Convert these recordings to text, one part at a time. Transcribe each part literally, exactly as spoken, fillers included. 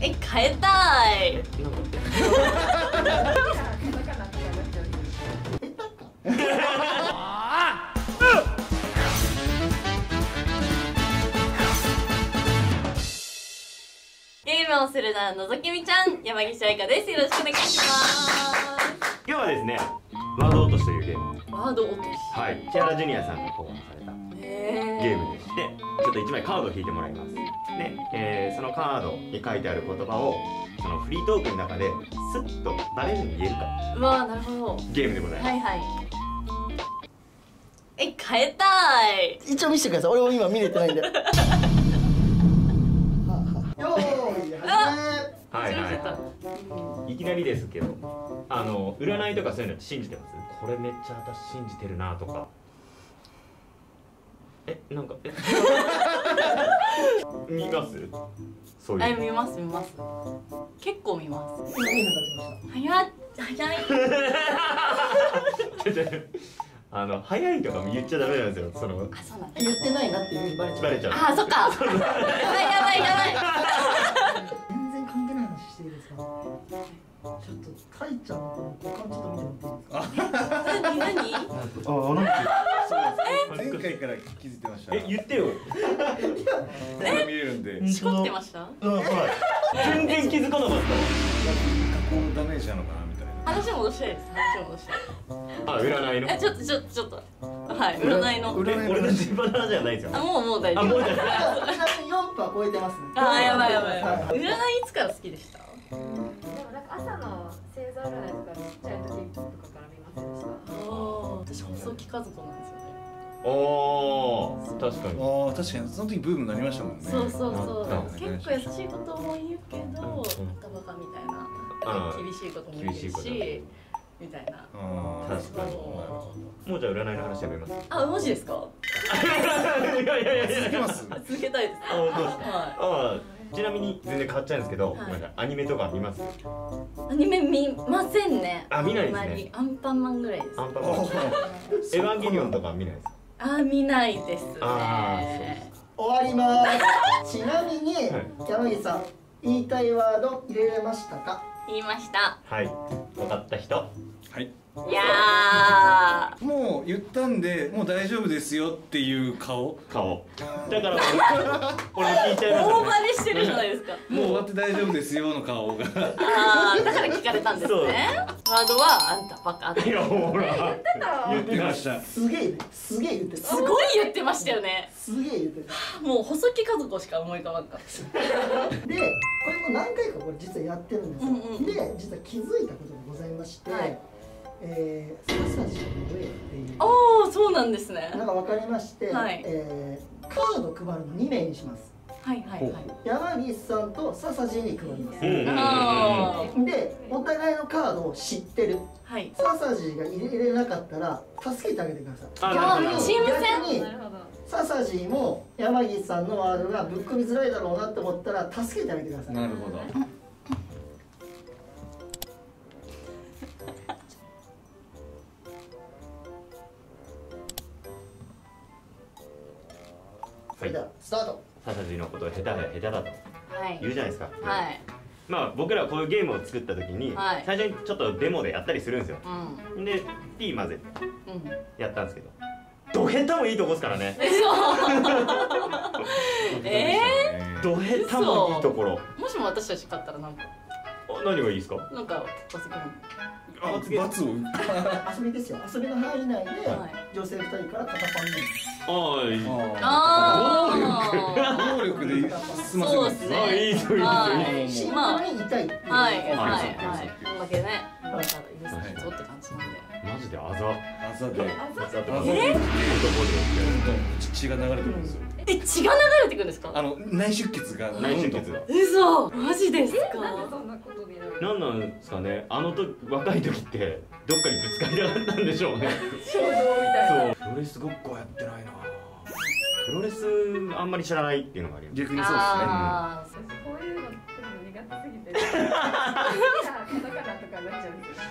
え、変えたい。ゲームをするなのぞきみちゃん、山岸愛香です。よろしくお願いします。 今日はですね、ワード落としというゲーム。 ワード落とし。 はい、千原ジュニアさんが考案されたゲームでして、ちょっといちまいカードを引いてもらいます。で、えー、そのカードに書いてある言葉をそのフリートークの中でスッと誰に言えるか。 うわー、なるほど。 ゲームでございます。 はいはい。え、変えたい。 一応見せてください。俺も今見れてないんで。よーい、始め。 はいはい。いきなりですけど、あの占いとかそういうのって信じてます？これめっちゃ私信じてるなとか。え、なんかえ見ます？そういう。 あ、見ます見ます。結構見ます。 今いいの出しました。 早い早い。 あの早いとか言っちゃダメなんですよ。そのあ、そうなんだ。 言ってないなっていうふうにバレちゃう。 バレちゃう。 あ、そっか。やばいやばいやばい。 全然関係ない話していいですか。ちょっとかいちゃんの股間ちょっと見てもらっていいですか。 何何？ あ、なんか前回から気づいてました。 え、言ってよ。 これ見れるんで。 しこってました？ うん、はい。全然気づかなかった。 加工ダメージなのかなみたいな。 話戻したいです。話戻したい。 あ、占いの。 え、ちょっとちょっとちょっと。はい、占いの。 占い俺の自分の話じゃないですよ。 あ、もうもう大丈あ、も夫。 うじゃない。 ちなみによんパー超えてますね。 あ、やばいやばいやばい。 はい占いいつから好きでした？ でもなんか朝の星座占いとかちっちゃい時とかから見ませんでした。 ああ、私細木和子なんですよね。 おー、確かに。 ああ、確かにその時ブームになりましたもんね。 そうそうそうなった。 結構優しいことも言うけど、バカバカみたいな、厳しいことも言う厳しいことし、みたいな。 ああ、 確かに。もうじゃあ占いの話やめます。 あ、マジですか？ いやいやいやいや。 続けます。 続けたいです。 あ、本当ですか。 はあ、ちなみに全然変わっちゃうんですけど、 はいなんかアニメとか見ます？ い。アニメ見ませんね。 あ、見ないですねあんまりアンパンマンぐらいです。 アンパンマン。エヴァンゲリオンとか見ないですか？ あ、見ないですね。 あー、そうですか。 終わります。ちなみにはい山岸さん、言いたいワード入れれましたか。 言いました。 はい。分かった人。 はい。 いやー。 もう言ったんで、もう大丈夫ですよっていう顔。 顔。だから俺も聞いちゃいますよね。 大バレしてるじゃないですか。 もう終わって大丈夫ですよの顔が。 ああ、だから聞かれたんですね。ワードはあんたバカ。 いや、ほら。 言ってました。 すげえね、すげえ言ってた。 すごい言ってましたよね。 すげえ言ってた。 もう細木和子しか思い浮かばんかった。 で、これも何回かこれ実はやってるんですよ。 うんうん、 で、実は気づいたことがございまして、はい、えー、ササジの上っていう。 ああ、そうなんですね。 なんか分かりまして、はい、えー、カード配るのにめいにします。 はいはいはい。 山岸さんと笹地に配ります。で、お互いのカードを知ってる。はい。笹地が入れれなかったら助けてあげてください。 逆にチーム戦。 なるほど。笹地も山岸さんのワードがぶっ込みづらいだろうなと思ったら助けてあげてください。 なるほど。 それではスタート。 ササジのことを下手だ下手だと言うじゃないですか。 はい。 まあ僕らこういうゲームを作った時に、はい、最初にちょっとデモでやったりするんですよ。うん、で P 混ぜてやったんですけど、ド下手もいいとこですからね。 ええー、 ド下手もいいところ。 もしも私たち勝ったらなんか何がいいですか？ なんか罰ゲーム。 罰を遊びですよ。遊びの範囲内で女性ふたりから肩パンに。 ああ、暴力で済ませる。 そうですね。 あ、いいといいと。 シンプルに痛い。 はいはいはい。だけね、だから許さないぞって感じなんで。 マジであざ。 あざで。 あざで。え？血が流れてるんですよ。 え、血が流れてくるんですか？ あの内出血が。 内出血が。 嘘。マジですか？ そんなことでやる。 なんなんですかね。あの時若い時ってどっかにぶつかりたかったんでしょうね。 衝動みたいな。 そう。プロレスごっこはやってないな。プロレスあんまり知らないっていうのがあります。 逆にそうですね。こういうのって苦手すぎて。カタカナとかになっちゃうんです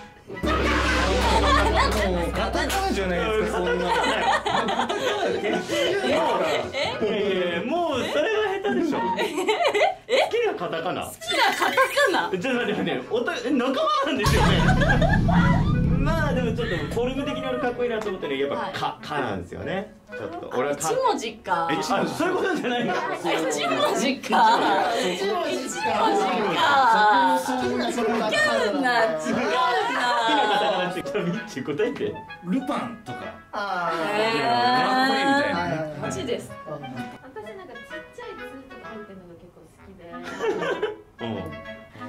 よ。 もうカタカナじゃないですか、そんな。カタカナ決定じゃないから。 いやいや、もうそれが下手でしょ。好きななカタカナ。 好きなカタカナ。 ちょっと待ってね、おた仲間なんですよね。まあでもちょっとフォルム的に俺かっこいいなと思ってね、やっぱかかなんですよね。ちょっと俺はか。 一文字か。 え、そういうことじゃないの。 一文字か。 一文字一文字か。 か。 好きなその違うな、違うな。 好きなカタカナってちょっとミッチー答えて。 ルパンとかあへかっこいいみたいなーマジです。 あ。 私なんかちっちゃい「つ」とか入ってるのが結構好きで。 うん。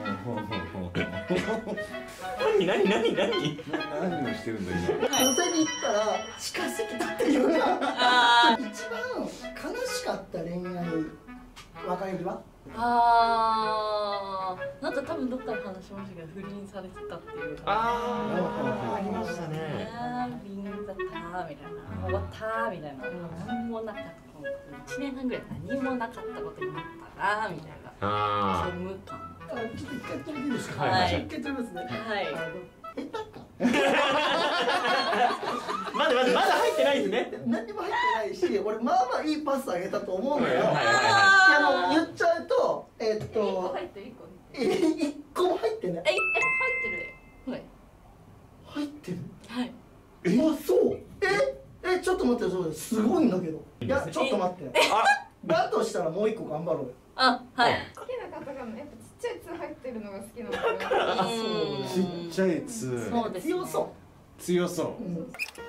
何何何何。 何をしてるんだ今。 女性に言ったら近すぎたっていうのがあ一番悲しかった恋愛別れ際。 あー、なんか多分どっかで話しましたけど、不倫されてたっていう。 ああ、ありましたね。 不倫だったみたいな、終わったみたいな、何もなかった、いちねんはんぐらい何もなかったことになったなみたいな。 あ虚無感。 あ、ちょっと一回止めていいですか。 はい一回止めますね。 はい。 下手か。 あ。まだまだまだ入ってないですね。 何にも入ってないし、俺まあまあいいパスあげたと思うのよ。 はいはいはいあの言っちゃうと、えっ一個と入ってる、一個。 え一個も入ってない。 え、 え、入ってる。 はい。 入ってる。 はい。 あ、そう。え、え、ちょっと待って、そうすごいんだけど。いや、ちょっと待って。だとしたらもう一個頑張ろうよ。 あ、はい。 好きな方がやっぱちっちゃい「つ」入ってるのが好きなのかな。 ちっちゃい「つ」 そうですね。 強そ。 強そううん。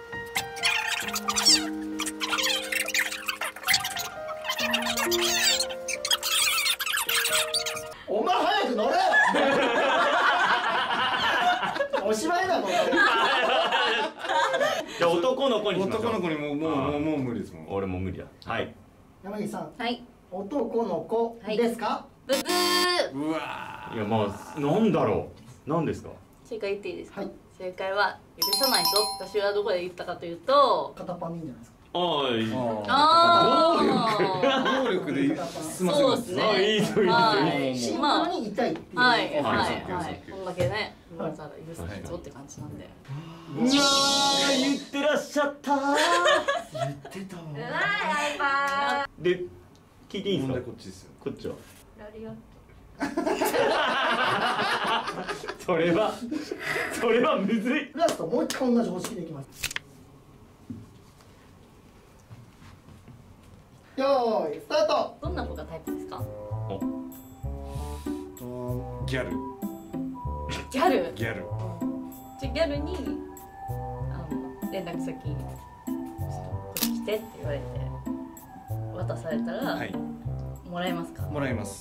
お前早く乗れよ。おしまいだもん。 じゃあ男の子にしう。 ましょう。 男の子にもうもうもうもう無理ですもん。 俺も無理だ。はい。 山岸さん、 はい。 男の子ですか。 ブブー。 うわいやまあなんだろう。なんですか。 正解言っていいですか。 はい。 正解は許さないぞ。私はどこで言ったかというと。 片パンでいいんじゃないですか。 ああ、いい。 ー。 あ暴力で済ませそうますですね。 あいいといいといいはいシンプまあルに痛いっていう。 はいはいはいはい。こんだけね、言われたら許さないぞって感じなんで。 うわー言ってらっしゃったー。 言ってたわ。 うわー、やばー。 で聞いていいん問題ですか。 こっちですよ。 こっちは。 ラリアット。 それはそれはむずい。 ラストもう一回同じ方式でいきます。よーいスタート。 どんな子がタイプですか。 ギャルギャル。 ギャル。 じゃギャルにあの連絡先ちょっとこっち来てって言われて渡されたら、 はい。 もらえますか。 もらいます。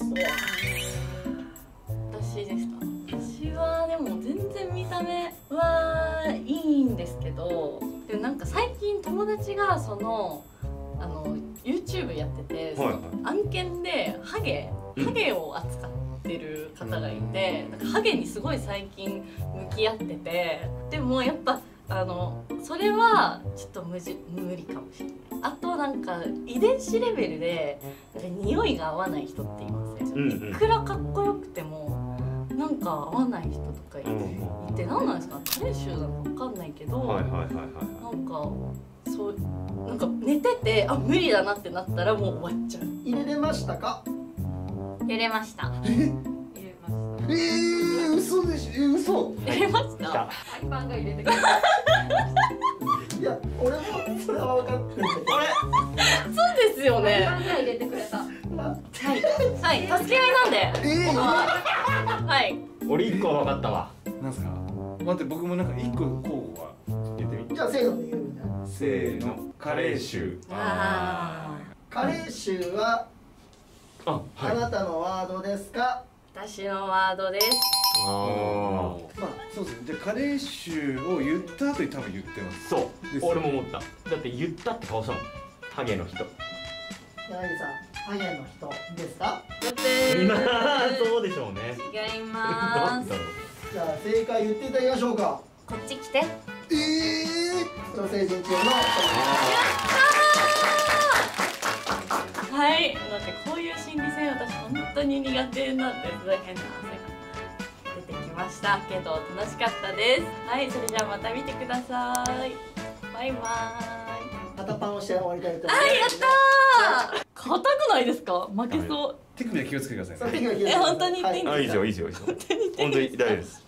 私ですか。私はでも全然見た目はいいんですけど、でもなんか最近友達がそのあの YouTube やってて、そのはいはい案件でハゲハゲを扱ってる方がいて、なんかハゲにすごい最近向き合ってて、でもやっぱあのそれはちょっと無じ無理かもしれない。あとなんか遺伝子レベルでなんか匂いが合わない人っていますね、 うんうんいくらかっこよくてもなんか合わない人とかいて、 うんいて何なんですか、加齢臭なのか分かんないけど、 はいはいはいはい。 なんかそうなんか寝ててあ無理だなってなったらもう終わっちゃう。 入れれましたか。 入れました。 入れました。 えー、嘘でしょ。えー、嘘。 入れました。 ハイパンが入れてくれた。 いや俺もそれは分かってるんだけど。 あれそうですよハイね。 パンが入れてくれた。 はいはい助け合いなんで。 えー、 はい。 俺一個分かったわ。 なんすか。待って僕もなんか一個候補は言ってみ。 じゃあせーので言えるんだよ。 せーの加齢臭。 あ加齢臭はああなたのワードですか。 私のワードです。 あまあそうですね。じゃあ加齢臭を言った後に多分言ってます。 あそうですよ俺も思った。だって言ったって顔したもん。ハゲの人。 柳さんハゲの人ですか。 ブブまあー。 そうでしょうね。 違いなますんだ。ろう。 じゃあ正解言っていただきましょうか。 こっち来て。 えー、女性陣チームのはい。だってこういう心理戦私本当に苦手なんです。変な汗が出てきましたけど楽しかったです。はい、それじゃあまた見てください。バイバーイ。 肩パンをして終わりたいと思います。 はい、やったー。硬くないですか？負けそう。 手首は気をつけてくださいね。 手首は気をつけてえ本当に言っていいんですか。 あいいですよいいですよいいですよ本当に大丈夫です。